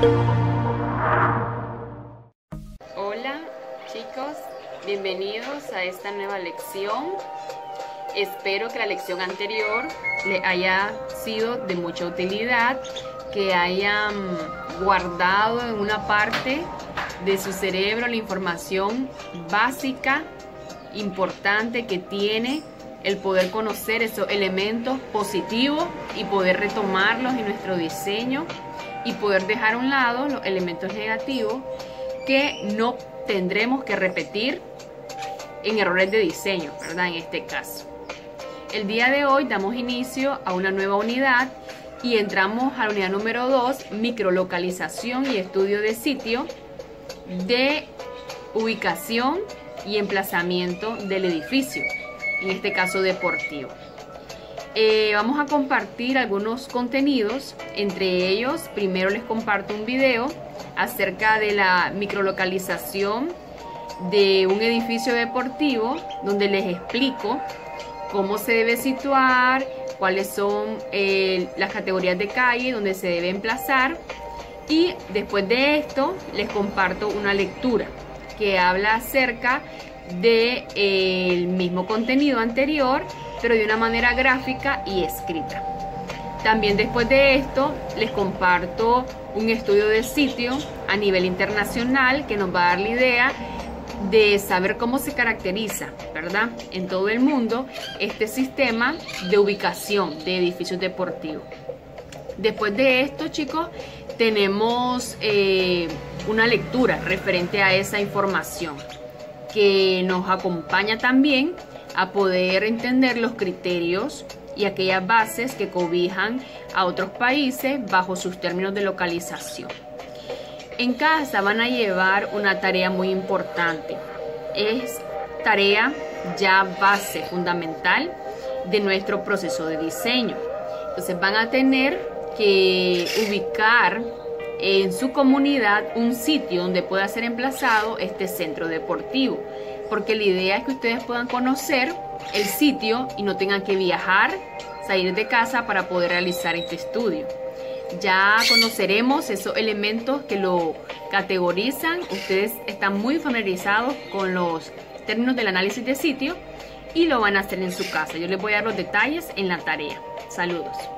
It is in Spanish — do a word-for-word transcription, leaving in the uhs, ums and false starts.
Hola chicos, bienvenidos a esta nueva lección. Espero que la lección anterior les haya sido de mucha utilidad, que hayan guardado en una parte de su cerebro la información básica, importante que tiene el poder conocer esos elementos positivos y poder retomarlos en nuestro diseño y poder dejar a un lado los elementos negativos que no tendremos que repetir en errores de diseño, ¿verdad? En este caso. El día de hoy damos inicio a una nueva unidad y entramos a la unidad número dos, microlocalización y estudio de sitio de ubicación y emplazamiento del edificio, en este caso deportivo. Eh, vamos a compartir algunos contenidos, entre ellos primero les comparto un video acerca de la microlocalización de un edificio deportivo, donde les explico cómo se debe situar, cuáles son eh, las categorías de calle donde se debe emplazar, y después de esto les comparto una lectura que habla acerca del de, mismo contenido anterior, pero de una manera gráfica y escrita. También después de esto les comparto un estudio de sitio a nivel internacional que nos va a dar la idea de saber cómo se caracteriza, ¿verdad?, en todo el mundo este sistema de ubicación de edificios deportivos. Después de esto, chicos, tenemos eh, una lectura referente a esa información que nos acompaña también a poder entender los criterios y aquellas bases que cobijan a otros países bajo sus términos de localización. En casa van a llevar una tarea muy importante. Es tarea ya base fundamental de nuestro proceso de diseño. Entonces van a tener que ubicar en su comunidad un sitio donde pueda ser emplazado este centro deportivo, porque la idea es que ustedes puedan conocer el sitio y no tengan que viajar, salir de casa para poder realizar este estudio. Ya conoceremos esos elementos que lo categorizan. Ustedes están muy familiarizados con los términos del análisis de sitio y lo van a hacer en su casa. Yo les voy a dar los detalles en la tarea. Saludos.